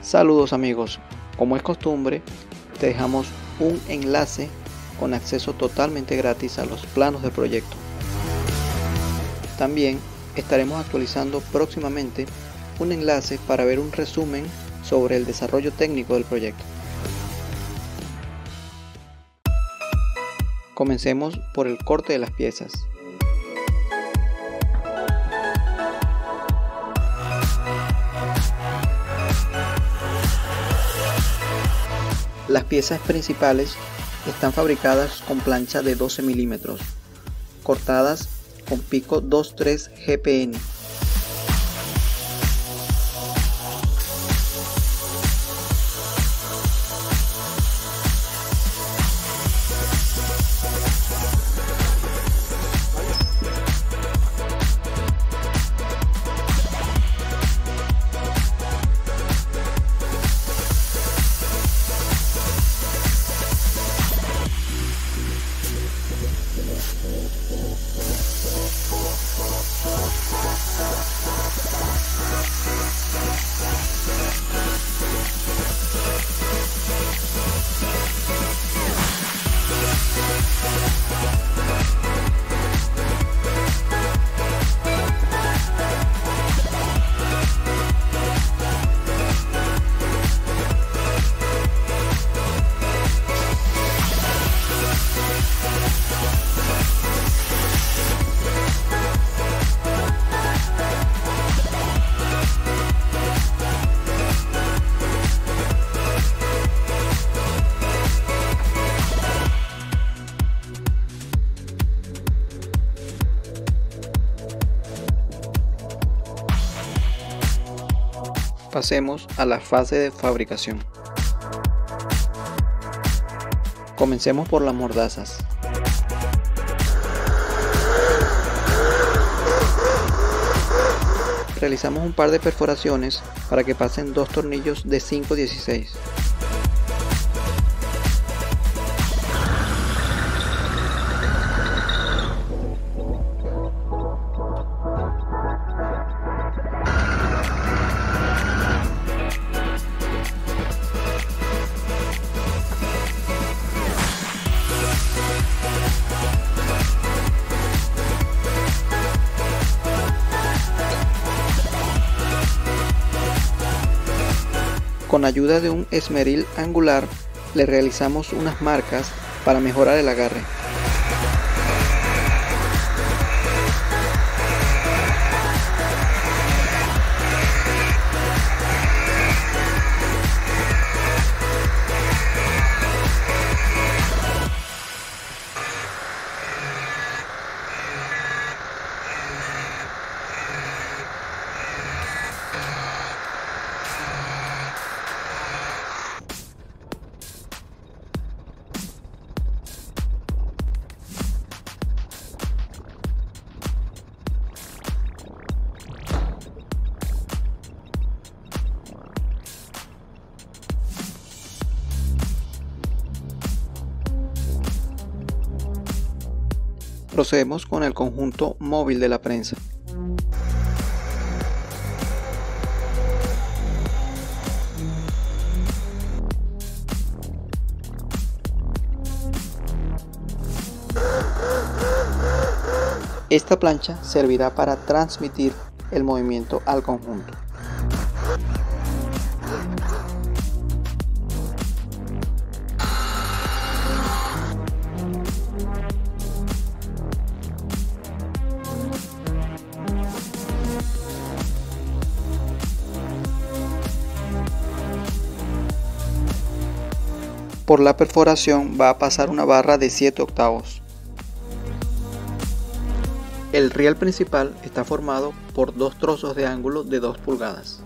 Saludos amigos, como es costumbre, te dejamos un enlace con acceso totalmente gratis a los planos del proyecto. También estaremos actualizando próximamente un enlace para ver un resumen sobre el desarrollo técnico del proyecto. Comencemos por el corte de las piezas. Las piezas principales están fabricadas con plancha de 12 milímetros, cortadas con pico 2.3 GPN. Pasemos a la fase de fabricación. Comencemos por las mordazas. Realizamos un par de perforaciones para que pasen dos tornillos de 5/16. Con ayuda de un esmeril angular le realizamos unas marcas para mejorar el agarre. Procedemos con el conjunto móvil de la prensa. Esta plancha servirá para transmitir el movimiento al conjunto. Por la perforación va a pasar una barra de 7 octavos. El riel principal está formado por dos trozos de ángulo de 2 pulgadas.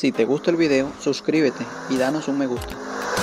Si te gusta el video, suscríbete y danos un me gusta.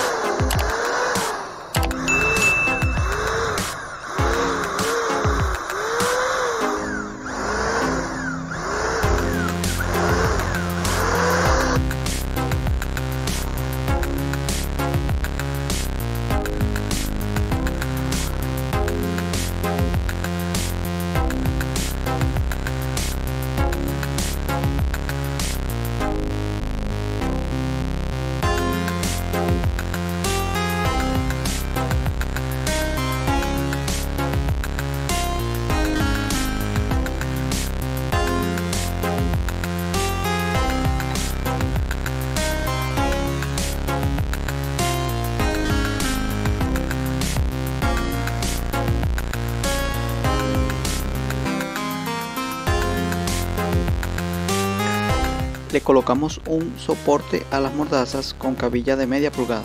Le colocamos un soporte a las mordazas con cabilla de media pulgada.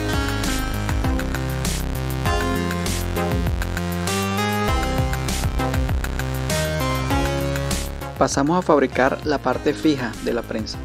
Pasamos a fabricar la parte fija de la prensa.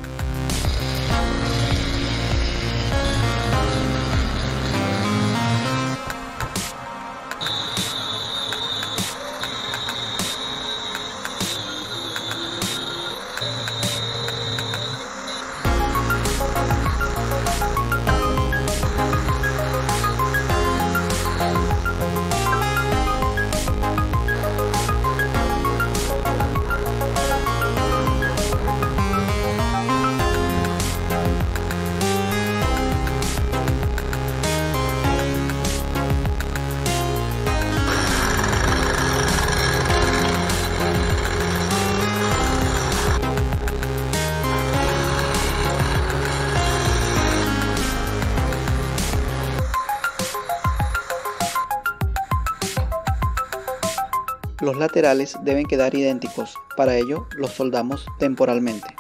Los laterales deben quedar idénticos, para ello los soldamos temporalmente.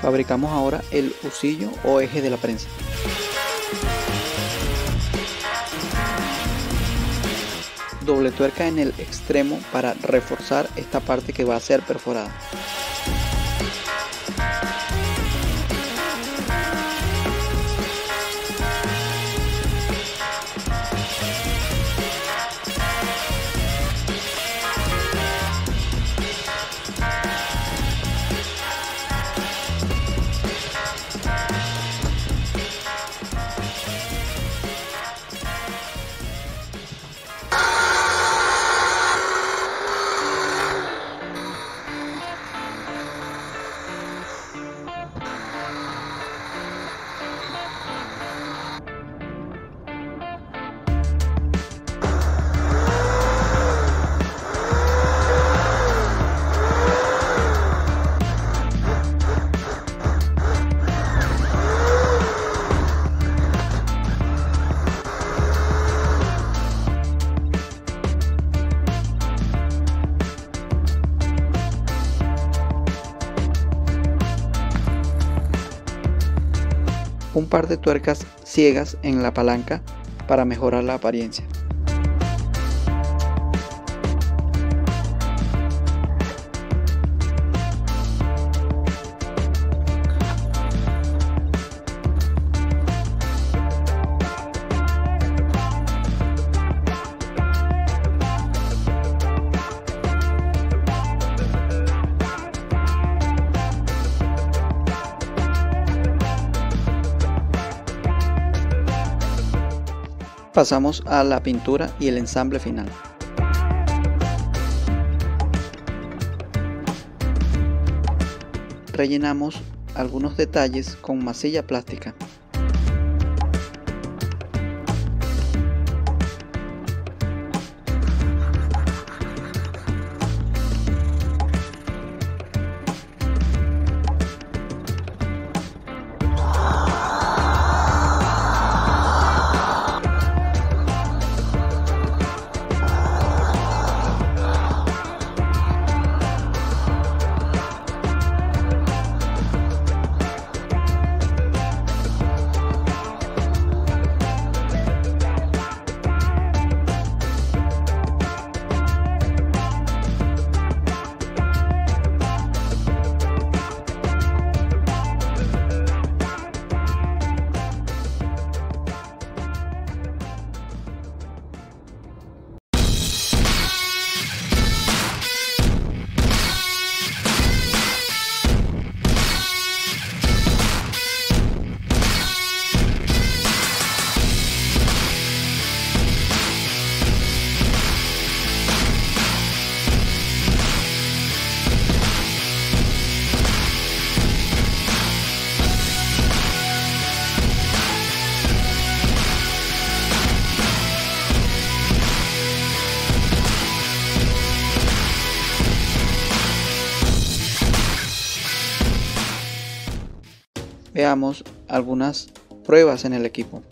Fabricamos ahora el husillo o eje de la prensa. Doble tuerca en el extremo para reforzar esta parte que va a ser perforada. Un par de tuercas ciegas en la palanca para mejorar la apariencia. Pasamos a la pintura y el ensamble final. Rellenamos algunos detalles con masilla plástica. Veamos algunas pruebas en el equipo.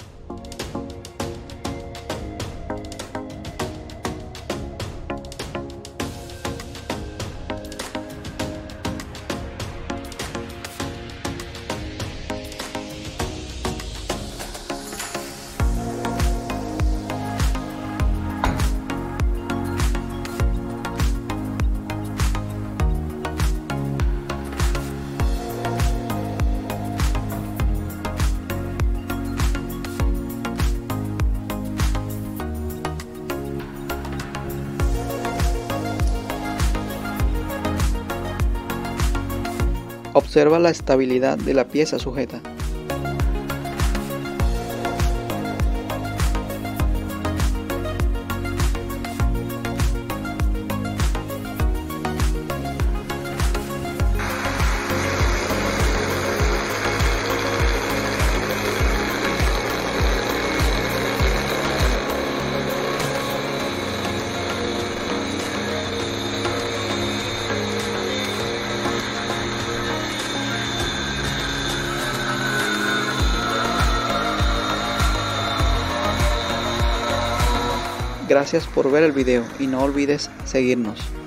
Observa la estabilidad de la pieza sujeta. Gracias por ver el video y no olvides seguirnos.